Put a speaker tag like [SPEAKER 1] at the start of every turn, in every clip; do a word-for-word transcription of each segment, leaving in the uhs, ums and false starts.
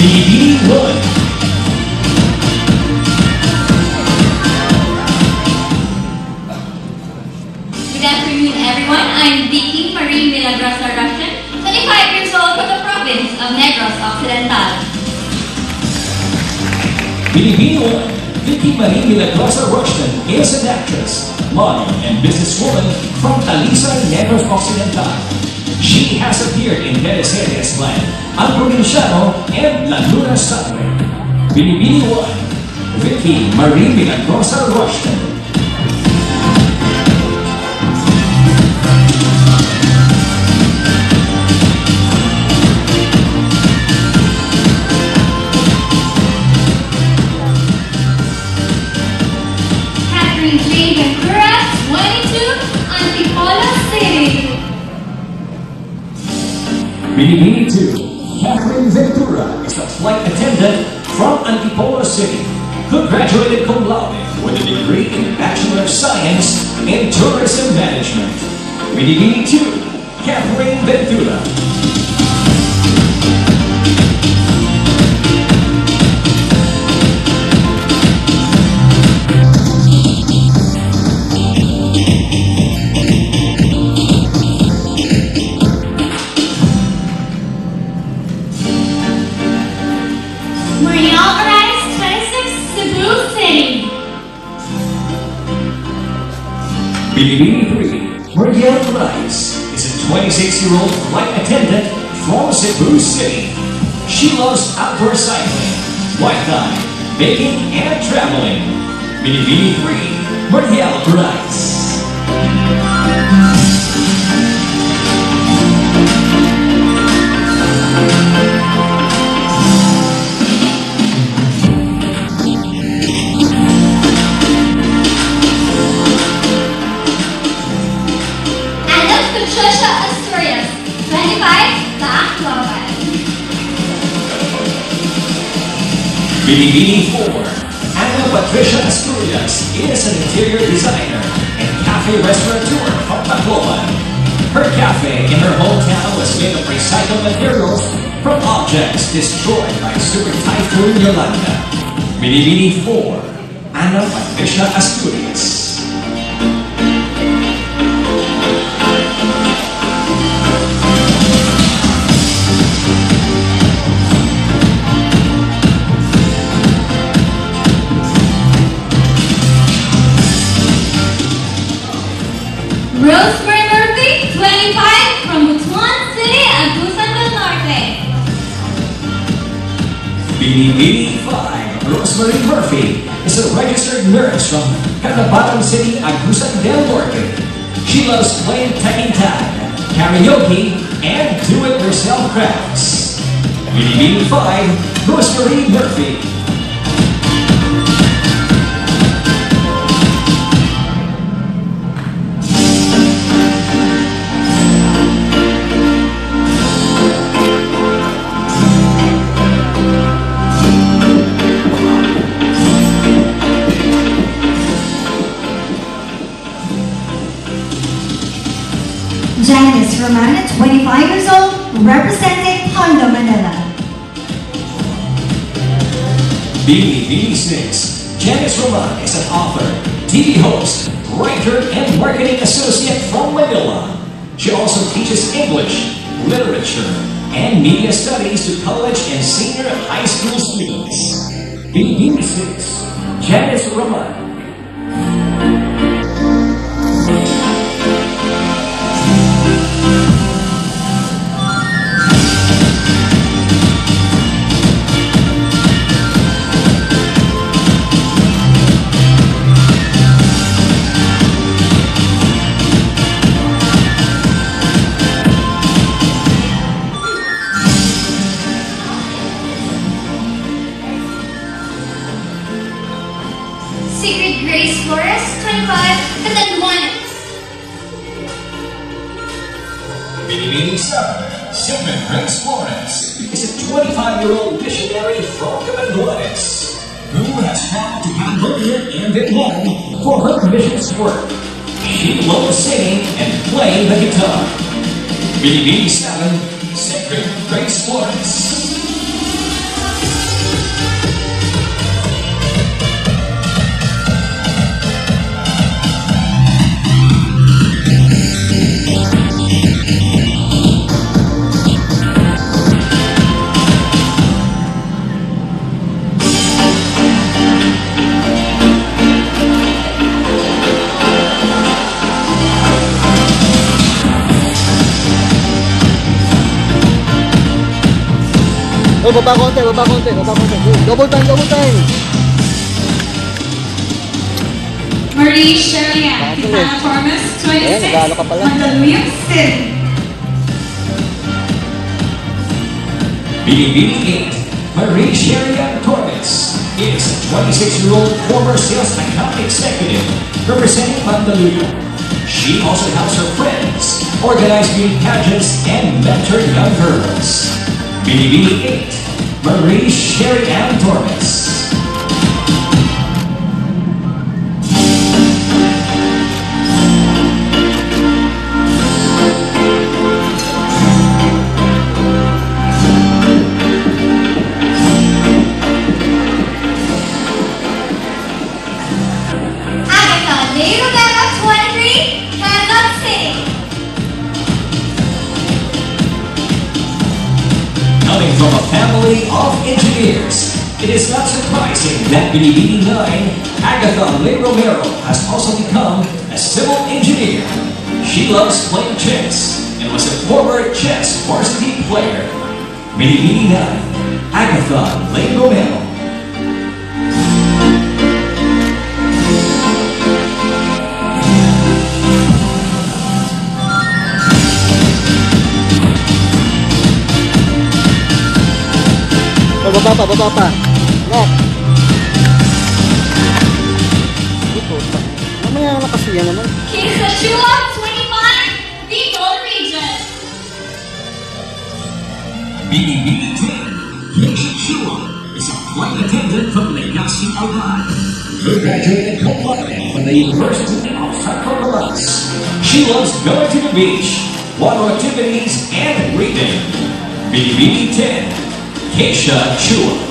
[SPEAKER 1] Binibini one.
[SPEAKER 2] Good afternoon, everyone. I'm Vicky Marie Milagrosa Russian, twenty-five years old from the province of Negros Occidental.
[SPEAKER 1] Binibini one. Vicky Marie Milagrosa Russian is an actress, model, and businesswoman from Talisa, Negros Occidental. She has appeared in teleseries like Ang Probinsyano and La Luna Sangre. Binibini one. Vicky Marie Milagrosa Russian. Binibini two. Catherine Ventura is a flight attendant from Antipolo City, who graduated cum laude with a degree in Bachelor of Science in Tourism Management. Binibini two. Catherine Ventura. Binibini three. Muriel Rice is a twenty-six-year-old flight attendant from Cebu City. She loves outdoor cycling, white dye, baking, and traveling. Binibini three. Muriel Rice. Binibini four. Ana Patricia Asturias is an interior designer and cafe restaurateur from Tacloban. Her cafe in her hometown was made of recycled materials from objects destroyed by Super Typhoon Yolanda. Binibini four. Ana Patricia Asturias.
[SPEAKER 2] Rosemary Murphy, twenty-five, from Butuan City, Agusan del Norte.
[SPEAKER 1] Binibini five. Rosemary Murphy is a registered nurse from Catabaton City, Agusan del Norte. She loves playing Tekken Tag, karaoke, and do-it-yourself crafts. Binibini five. Rosemary Murphy.
[SPEAKER 3] Janice Roman, twenty-five years old, representing Tondo, Manila.
[SPEAKER 1] Binibini six. Janice Roman is an author, T V host, writer, and marketing associate from Manila. She also teaches English, literature, and media studies to college and senior high school students. Binibini six. Janice Roman.
[SPEAKER 2] Secret Grace Flores, twenty-five, Catanduanes.
[SPEAKER 1] Binibini seven. Secret Grace Flores is a twenty-five-year-old missionary from Catanduanes who has traveled to Cambodia and Vietnam for her missions work. She loves singing and playing the guitar. Binibini seven. Secret Grace Flores.
[SPEAKER 4] Oh, baba konti, baba konti, baba konti. Double time, double time.
[SPEAKER 5] Marie Sherian, Kitana Tormes,
[SPEAKER 4] Ayan,
[SPEAKER 5] twenty-six,
[SPEAKER 4] nag-ano ka pala.
[SPEAKER 5] Mandaluyong City.
[SPEAKER 1] Binibini eight, Marie Sherian Torres is a twenty-six-year-old former sales account executive representing Mandaluyong. She also helps her friends organize beauty pageants and mentor young girls. Binibini eight, Marie Sherian Torres. Coming from a family of engineers, it is not surprising that Binibini nine, Agatha Lay Romero, has also become a civil engineer. She loves playing chess and was a former chess varsity player. Binibini nine, Agatha Lay Romero.
[SPEAKER 4] Baba pa, baba pa. Lock. Ito, mamaya na kasi yan naman.
[SPEAKER 2] Keisha Chua, twenty-five, Bicol Region.
[SPEAKER 1] Binibini ten, Keisha Chua is a flight attendant from Legazpi, Albay. Her graduated co-pilot from the University of Central Comoros. She loves going to the beach, water activities, and reading. Binibini ten, Keisha Chua.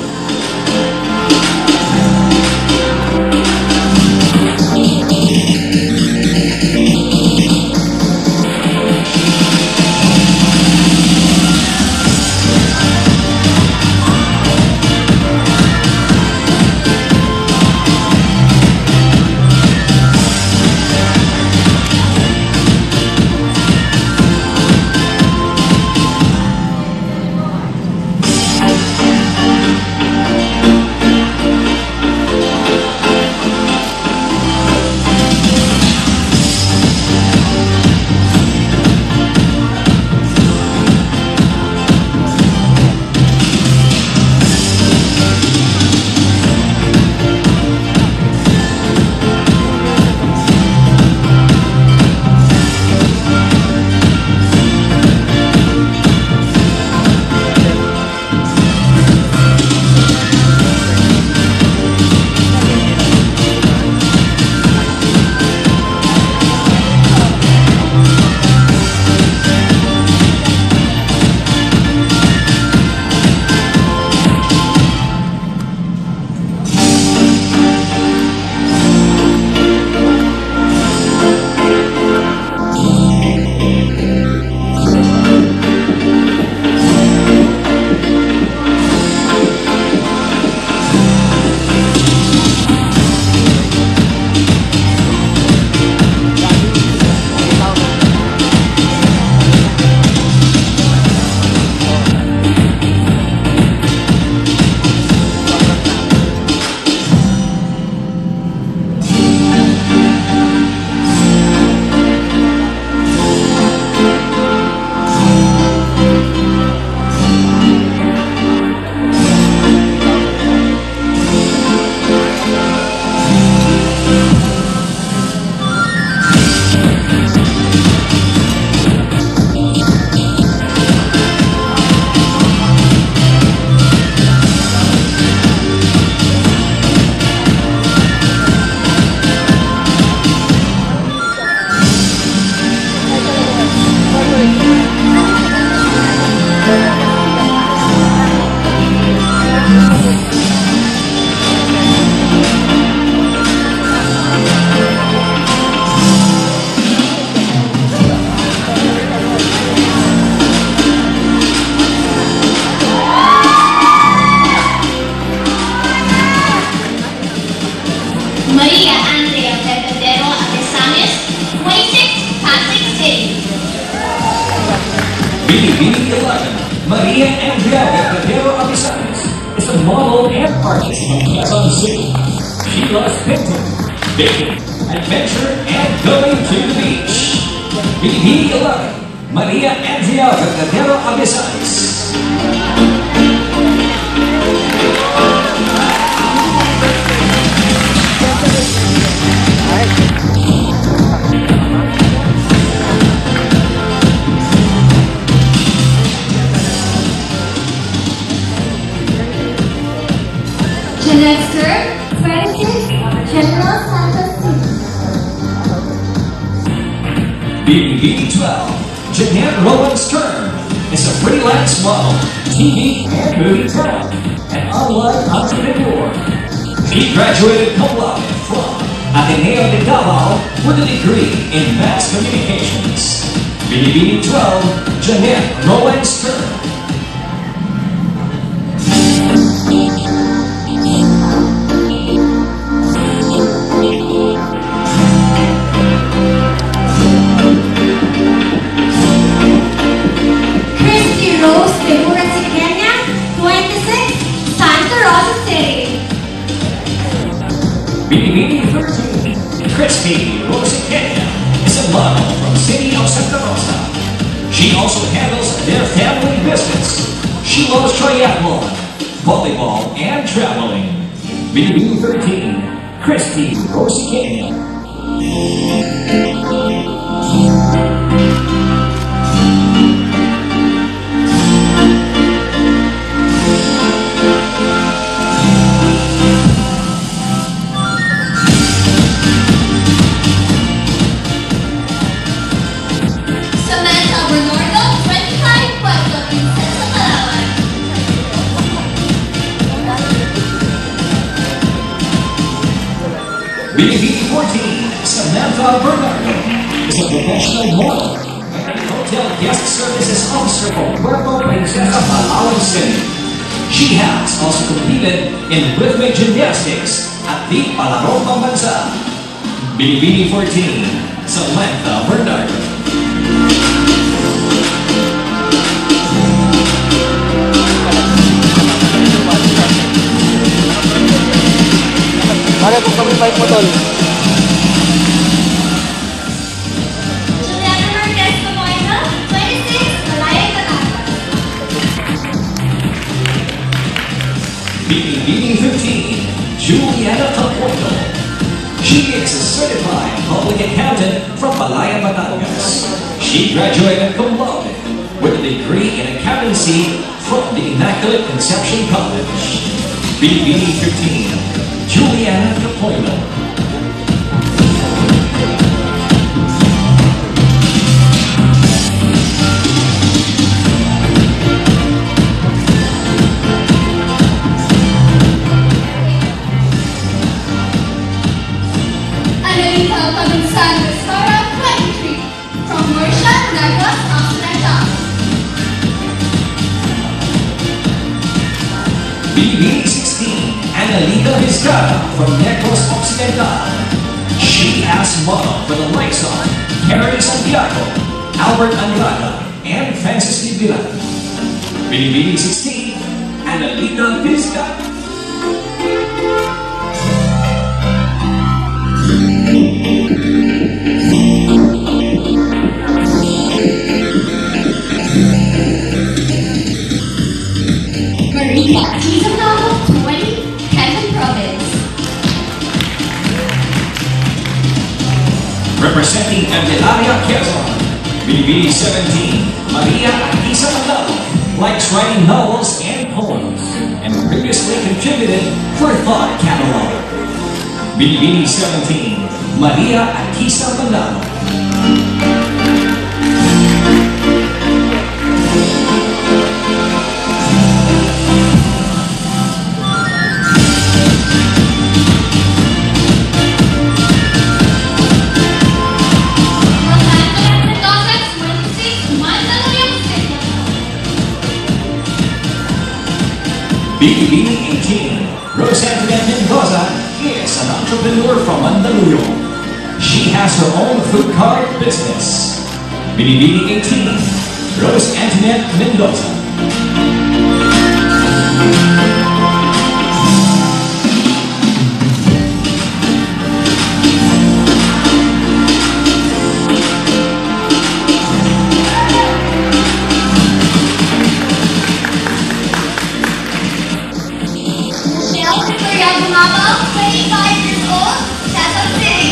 [SPEAKER 1] eleven, Maria Andrea Verdadero Abisanes is a model and artist from Quezon City. She loves painting, baking, adventure, and going to the beach. B B eleven, Maria Andrea Verdadero Abisanes.
[SPEAKER 2] Next term, twenty-six, General Santos City.
[SPEAKER 1] B B twelve, Jeanette Rowan Stern is a freelance model, T V and movie talent, and online entrepreneur. She graduated cum laude from Ateneo de Davao with a degree in mass communications. B B twelve, Jeanette Rowan Stern. Christy Rosicania is a model from city of Santa Rosa. She also handles their family business. She loves triathlon, volleyball, and traveling. B B thirteen, Christy Rosicania. B B fourteen, Samantha Bernardo is a professional model and hotel guest services officer for Puerto Princesa, Palawan City. She has also competed in rhythmic gymnastics at the Palarong Pambansa. B B fourteen, Samantha Bernardo.
[SPEAKER 4] Para kung kami bike mo tol.
[SPEAKER 2] Juliana Marquez Camoino, twenty-six, Malaya, Batangas.
[SPEAKER 1] B B fifteen, Juliana Camoino. She is a certified public accountant from Malaya, Batangas. She graduated cum laude with a degree in accountancy from the Immaculate Conception College. B B fifteen, Juliana Capoino.
[SPEAKER 2] Analisa Pabinsan Restaurant twenty-three from Mauritius, Negros Occidental.
[SPEAKER 1] B B sixteen, Analita Vizcarra from Negros Occidental. She has model for the likes of Harry Santiago, Albert Andrada, and Francis Libira. B B sixteen, Analita Vizcarra.
[SPEAKER 2] Maria Tizanao, twenty, Quezon Province.
[SPEAKER 1] Representing Candelaria, Quezon, B B seventeen, Maria Anisa Mandalo likes writing novels and poems, and previously contributed for Thought Catalog. B B seventeen, Maria Anisa Mandalo. B B eighteen, Rosanna Mendoza is an entrepreneur from Mandaluyong. She has her own food cart business. B B eighteen, Rose Antoinette Mendoza.
[SPEAKER 2] Michelle Victoria Gumabo, twenty-five years old, Quezon City.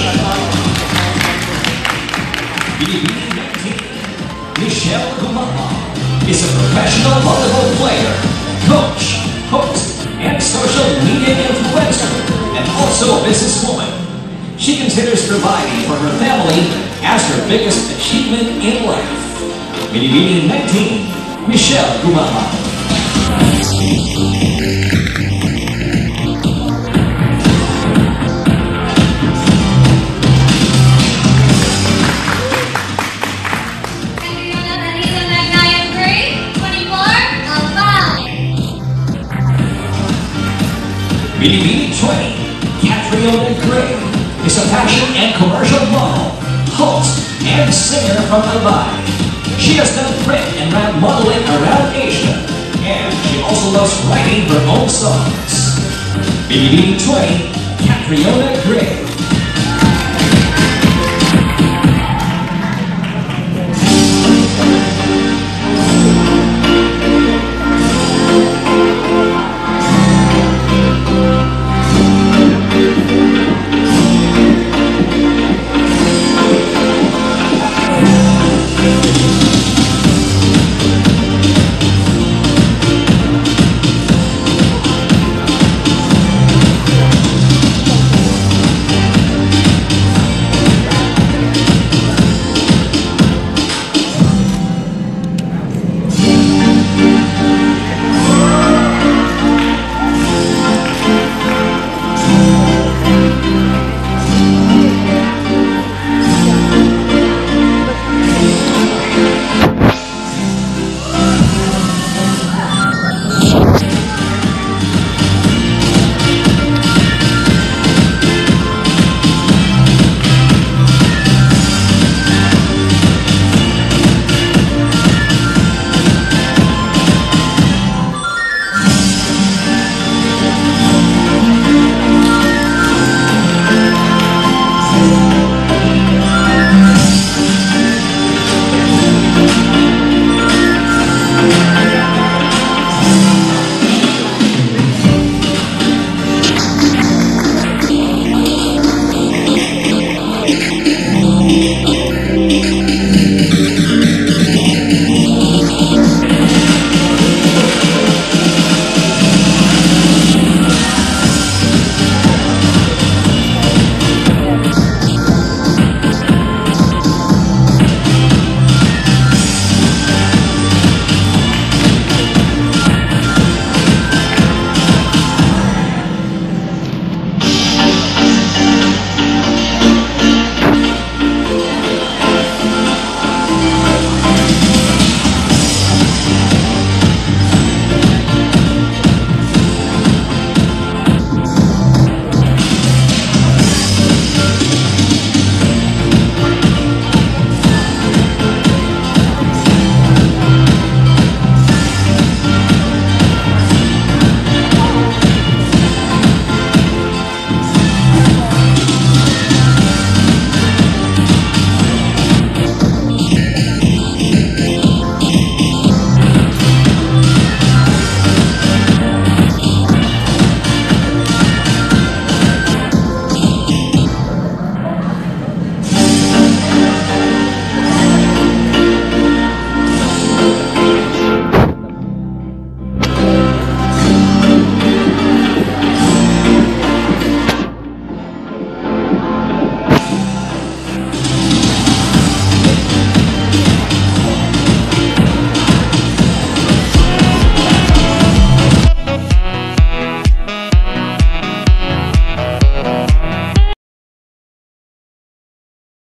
[SPEAKER 1] Binibini nineteen, Michelle Gumabo is a professional volleyball player, coach, host, and social media influencer, and also a businesswoman. She considers providing for her family as her biggest achievement in life. Binibini nineteen, Michelle Gumabo.
[SPEAKER 2] Catriona Danilo Nagnayan Gray, twenty-four, Albay.
[SPEAKER 1] Binibini twenty, Catriona Gray is a fashion and commercial model, host, and singer from Albay. She has done print and rap modeling around Asia, and she also loves writing her own songs. Binibini twenty, Catriona Gray.